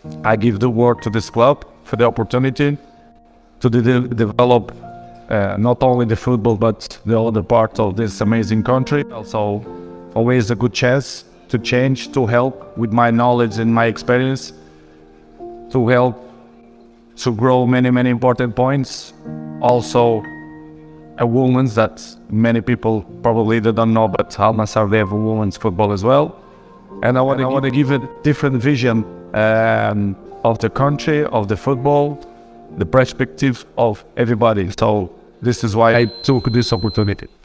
I give the word to this club for the opportunity to develop not only the football but the other part of this amazing country. Also, always a good chance to change, to help with my knowledge and my experience, to help to grow many important points. Also, a women's that many people probably don't know, but Al Nassr, they have a women's football as well. And I want to give a different vision of the country, of the football, the perspective of everybody. So this is why I took this opportunity.